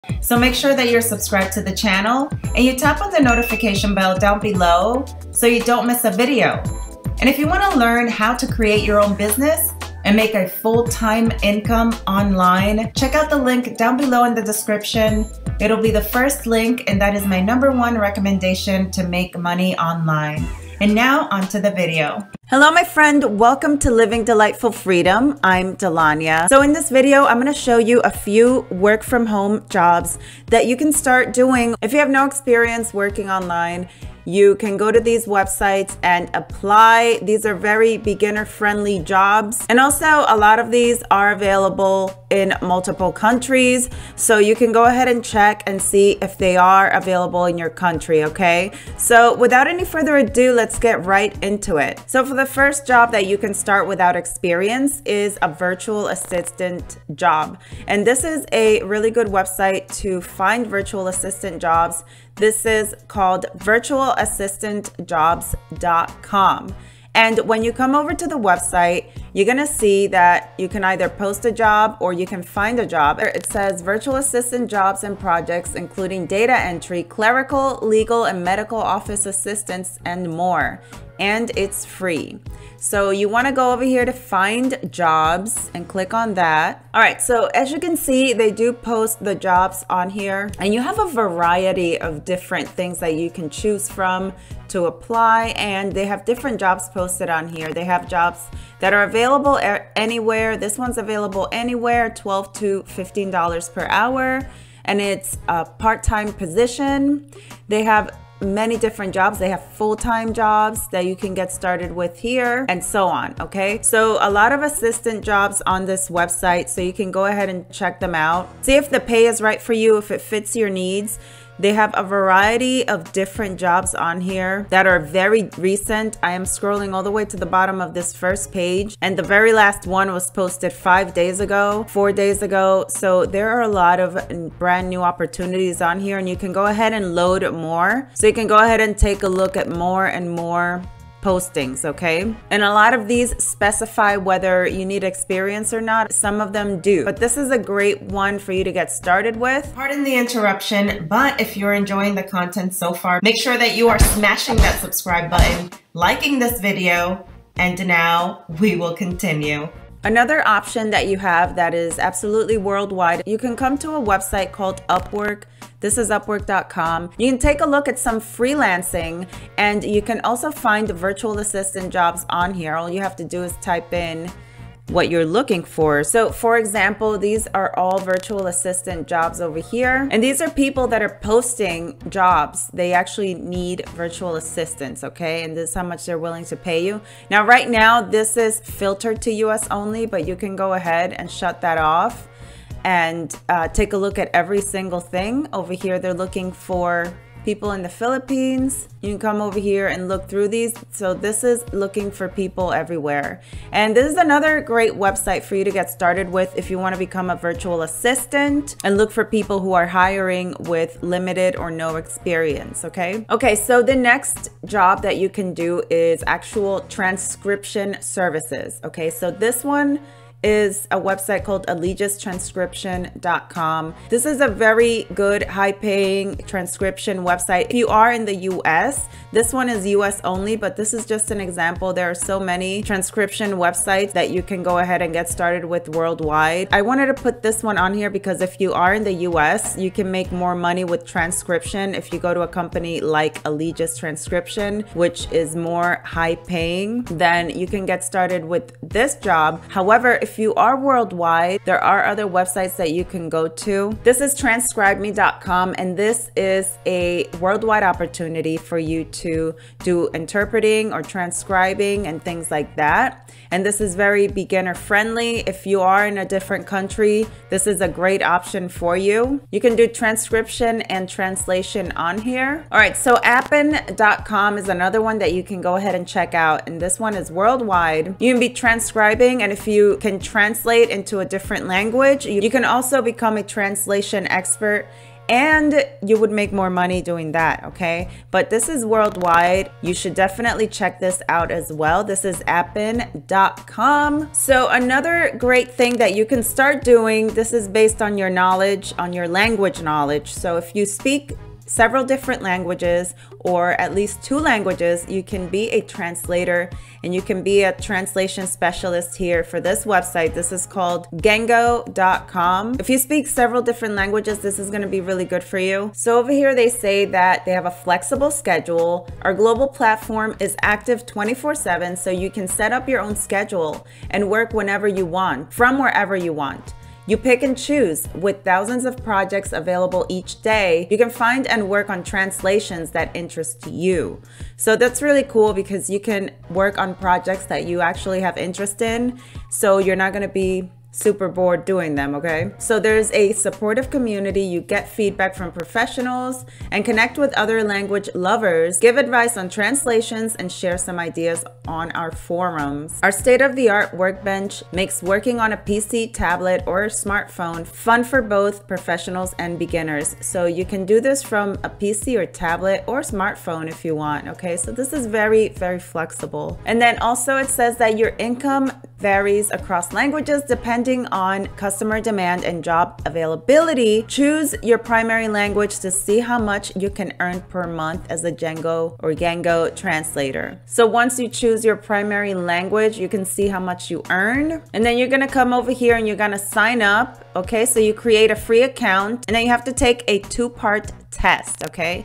So make sure that you're subscribed to the channel and you tap on the notification bell down below so you don't miss a video. And if you want to learn how to create your own business and make a full-time income online, check out the link down below in the description. It'll be the first link, and that is my #1 recommendation to make money online. And now onto the video. Hello, my friend. Welcome to Living Delightful Freedom. I'm Delania. So in this video, I'm going to show you a few work from home jobs that you can start doing. If you have no experience working online, you can go to these websites and apply. These are very beginner friendly jobs. And also a lot of these are available in multiple countries. So you can go ahead and check and see if they are available in your country, okay? So without any further ado, let's get right into it. So for the first job that you can start without experience is a virtual assistant job. And this is a really good website to find virtual assistant jobs. This is called virtualassistantjobs.com. And when you come over to the website, you're going to see that you can either post a job or you can find a job. It says virtual assistant jobs and projects, including data entry, clerical, legal, and medical office assistants, and more. And it's free. So you want to go over here to find jobs and click on that. All right, so as you can see, they do post the jobs on here, and you have a variety of different things that you can choose from to apply, and they have different jobs posted on here. They have jobs that are available anywhere. This one's available anywhere, $12 to $15 per hour, and it's a part-time position. They have many different jobs. They have full-time jobs that you can get started with here, and so on. Okay, so a lot of assistant jobs on this website, so you can go ahead and check them out. See if the pay is right for you, if it fits your needs. They have a variety of different jobs on here that are very recent. I am scrolling all the way to the bottom of this first page, and the very last one was posted 5 days ago, 4 days ago. So there are a lot of brand new opportunities on here, and you can go ahead and load more. So you can go ahead and take a look at more and more postings, okay? And a lot of these specify whether you need experience or not. Some of them do, but this is a great one for you to get started with. Pardon the interruption, but if you're enjoying the content so far, make sure that you are smashing that subscribe button, liking this video, and now we will continue. Another option that you have that is absolutely worldwide, you can come to a website called Upwork. This is Upwork.com. You can take a look at some freelancing, and you can also find virtual assistant jobs on here. All you have to do is type in what you're looking for. So for example, these are all virtual assistant jobs over here. And these are people that are posting jobs. They actually need virtual assistants, okay? And this is how much they're willing to pay you. Now, right now, this is filtered to US only, but you can go ahead and shut that off and take a look at every single thing. Over here, they're looking for people in the Philippines. You can come over here and look through these. So this is looking for people everywhere. And this is another great website for you to get started with if you want to become a virtual assistant and look for people who are hiring with limited or no experience, okay? Okay, so the next job that you can do is actual transcription services, okay? So this one is a website called AllegisTranscription.com. This is a very good, high-paying transcription website. If you are in the US, this one is US only, but this is just an example. There are so many transcription websites that you can go ahead and get started with worldwide. I wanted to put this one on here because if you are in the US, you can make more money with transcription if you go to a company like Allegis Transcription, which is more high-paying. Then you can get started with this job. However, if you are worldwide, there are other websites that you can go to. This is transcribeme.com, and this is a worldwide opportunity for you to do interpreting or transcribing and things like that. And this is very beginner friendly. If you are in a different country, this is a great option for you. You can do transcription and translation on here. All right, so appen.com is another one that you can go ahead and check out. And this one is worldwide. You can be transcribing, and if you can translate into a different language, you can also become a translation expert and you would make more money doing that, okay? But this is worldwide. You should definitely check this out as well. This is Appen.com. So another great thing that you can start doing, this is based on your knowledge, on your language knowledge. So if you speak several different languages, or at least 2 languages, you can be a translator and you can be a translation specialist here for this website. This is called Gengo.com. If you speak several different languages, this is going to be really good for you. So over here, they say that they have a flexible schedule. Our global platform is active 24/7, so you can set up your own schedule and work whenever you want, from wherever you want. You pick and choose. With thousands of projects available each day, you can find and work on translations that interest you. So that's really cool because you can work on projects that you actually have interest in. So you're not going to be super bored doing them, okay? So there's a supportive community. You get feedback from professionals and connect with other language lovers, give advice on translations, and share some ideas on our forums. Our state-of-the-art workbench makes working on a PC, tablet, or smartphone fun for both professionals and beginners. So you can do this from a PC or tablet or smartphone if you want, okay? So this is very, very flexible. And then also it says that your income varies across languages depending on customer demand and job availability. Choose your primary language to see how much you can earn per month as a Gengo translator. So once you choose your primary language, you can see how much you earn. And then you're gonna come over here and you're gonna sign up. Okay, so you create a free account and then you have to take a 2-part test, okay?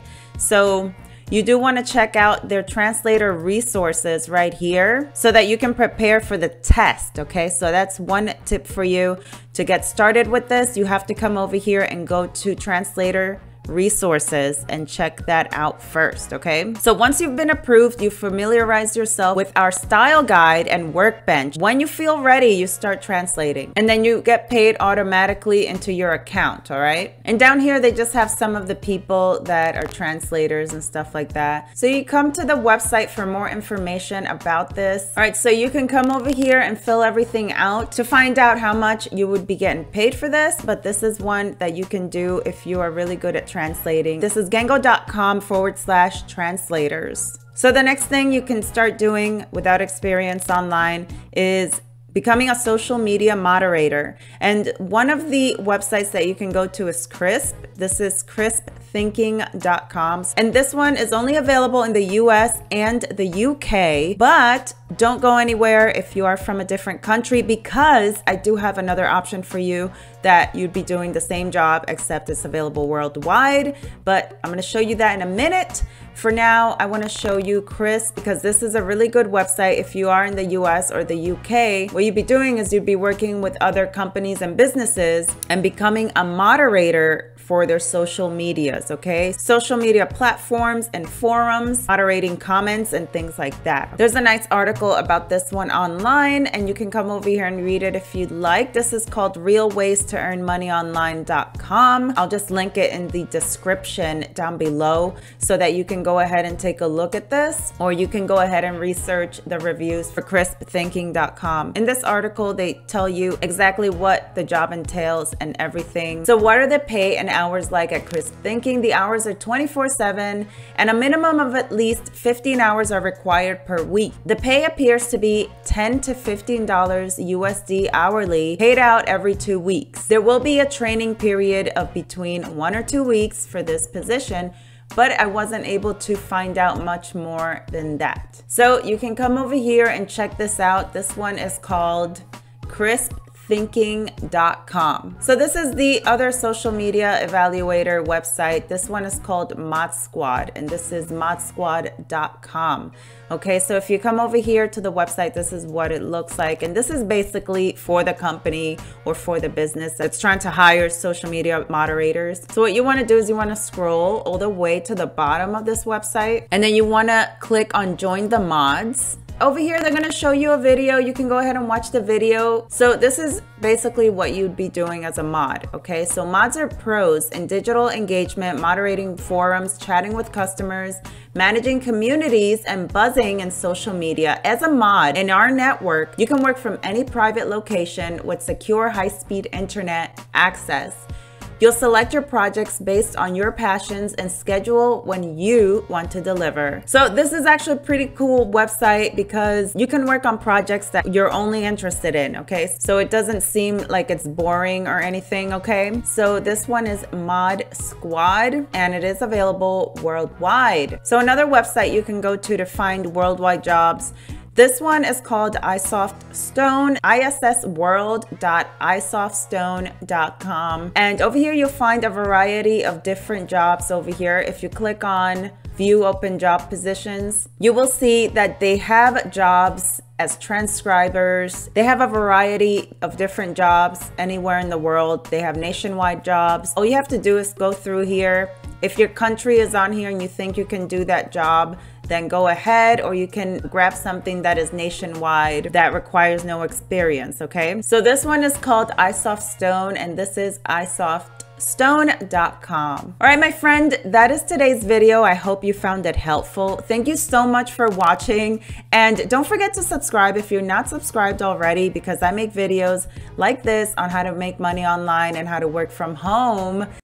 So you do want to check out their translator resources right here so that you can prepare for the test, okay? So that's one tip for you to get started with this. You have to come over here and go to translator resources and check that out first, okay? So once you've been approved, you familiarize yourself with our style guide and workbench. When you feel ready, you start translating and then you get paid automatically into your account, all right? And down here, they just have some of the people that are translators and stuff like that. So you come to the website for more information about this. All right, so you can come over here and fill everything out to find out how much you would be getting paid for this, but this is one that you can do if you are really good at translating. This is Gengo.com/translators. So the next thing you can start doing without experience online is becoming a social media moderator. And one of the websites that you can go to is Crisp. This is crispthinking.com. And this one is only available in the US and the UK, but don't go anywhere if you are from a different country because I do have another option for you that you'd be doing the same job except it's available worldwide. But I'm going to show you that in a minute. For now, I want to show you Crisp because this is a really good website if you are in the US or the UK. What you'd be doing is you'd be working with other companies and businesses and becoming a moderator for their social medias, okay? Social media platforms and forums, moderating comments and things like that. There's a nice article about this one online and you can come over here and read it if you'd like. This is called realwaystoearnmoneyonline.com. I'll just link it in the description down below so that you can go ahead and take a look at this, or you can go ahead and research the reviews for crispthinking.com. In this article, they tell you exactly what the job entails and everything. So what are the pay and hours like at Crisp Thinking? The hours are 24/7 and a minimum of at least 15 hours are required per week. The pay appears to be $10 to $15 USD hourly, paid out every 2 weeks. There will be a training period of between 1 or 2 weeks for this position, but I wasn't able to find out much more than that. So you can come over here and check this out. This one is called crispthinking.com. So this is the other social media evaluator website. This one is called Mod Squad, and this is modsquad.com. Okay, so if you come over here to the website, this is what it looks like. And this is basically for the company or for the business that's trying to hire social media moderators. So what you want to do is you want to scroll all the way to the bottom of this website, and then you want to click on Join the Mods. Over here, they're going to show you a video. You can go ahead and watch the video. So this is basically what you'd be doing as a mod, okay? So mods are pros in digital engagement, moderating forums, chatting with customers, managing communities, and buzzing in social media. As a mod in our network, you can work from any private location with secure high-speed internet access. You'll select your projects based on your passions and schedule when you want to deliver. So this is actually a pretty cool website because you can work on projects that you're only interested in, okay? So it doesn't seem like it's boring or anything, okay? So this one is Mod Squad, and it is available worldwide. So another website you can go to find worldwide jobs. This one is called iSoftStone, issworld.isoftstone.com. And over here, you'll find a variety of different jobs over here. If you click on View Open Job Positions, you will see that they have jobs as transcribers. They have a variety of different jobs anywhere in the world. They have nationwide jobs. All you have to do is go through here. If your country is on here and you think you can do that job, then go ahead, or you can grab something that is nationwide that requires no experience, okay? So this one is called iSoftStone, and this is iSoftStone.com. All right, my friend, that is today's video. I hope you found it helpful. Thank you so much for watching, and don't forget to subscribe if you're not subscribed already, because I make videos like this on how to make money online and how to work from home